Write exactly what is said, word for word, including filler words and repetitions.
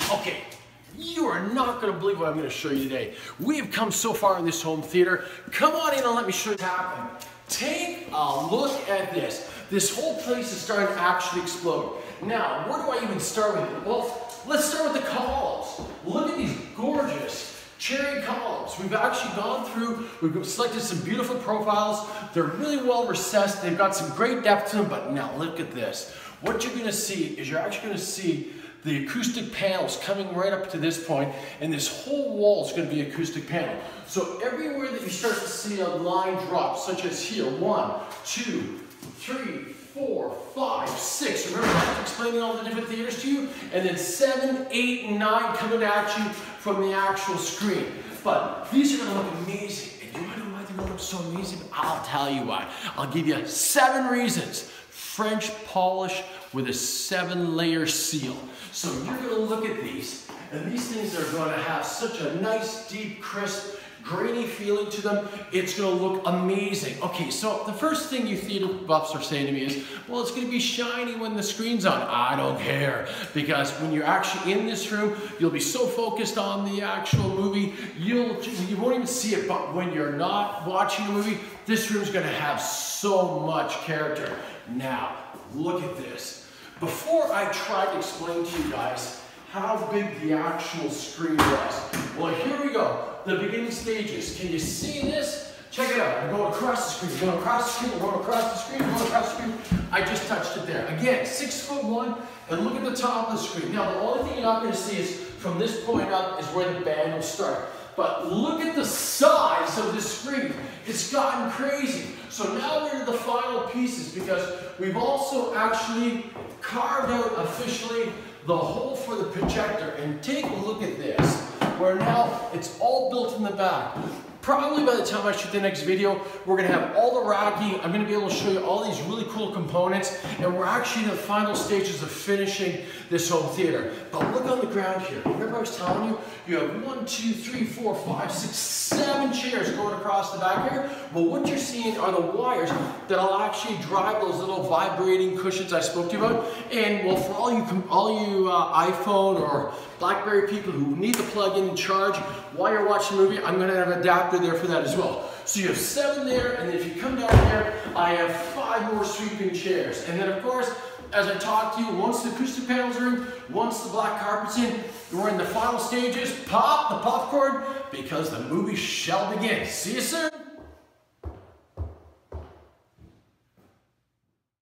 Okay, you are not going to believe what I'm going to show you today. We have come so far in this home theater. Come on in and let me show you what's happening. Take a look at this. This whole place is starting to actually explode. Now, where do I even start with it? Well, let's start with the columns. Look at these gorgeous cherry columns. We've actually gone through, we've selected some beautiful profiles. They're really well recessed. They've got some great depth to them, but now look at this. What you're going to see is you're actually going to see the acoustic panels coming right up to this point, and this whole wall is going to be acoustic panel. So everywhere that you start to see a line drop, such as here, one, two, three, four, five, six. Remember I'm explaining all the different theaters to you? And then seven, eight, and nine coming at you from the actual screen. But these are going to look amazing. And you want to know why they're going to look so amazing? I'll tell you why. I'll give you seven reasons. French polish with a seven layer seal. So you're going to look at these, and these things are going to have such a nice, deep, crisp, grainy feeling to them. It's going to look amazing. Okay, so the first thing you theater buffs are saying to me is, well, it's going to be shiny when the screen's on. I don't care, because when you're actually in this room, you'll be so focused on the actual movie, you'll, you won't even see it. But when you're not watching a movie, this room's going to have so much character. Now, look at this. Before I tried to explain to you guys how big the actual screen was, well, here we go. The beginning stages. Can you see this? Check it out. I'm going across the screen, going across the screen, I'm going across the screen, going across the screen. I just touched it there. Again, six foot one, and look at the top of the screen. Now, the only thing you're not going to see is from this point up is where the band will start. But look at the size of this screen. It's gotten crazy. So now we're to the final pieces, because we've also actually carved out officially the hole for the projector. And take a look at this, where now it's all built in the back. Probably by the time I shoot the next video, we're going to have all the racking. I'm going to be able to show you all these really cool components, and we're actually in the final stages of finishing this home theater. But look on the ground here. Remember I was telling you, you have one, two, three, four, five, six, seven chairs going across the back here. Well, what you're seeing are the wires that'll actually drive those little vibrating cushions I spoke to you about. And well, for all you, all you uh, iPhone or BlackBerry people who need the plug-in and charge while you're watching the movie, I'm going to have an adapter there for that as well. So you have seven there, and then if you come down here, I have five more sweeping chairs. And then of course, as I talked to you, once the acoustic panels are in, once the black carpet's in, we're in the final stages. Pop the popcorn, because the movie shall begin. See you soon.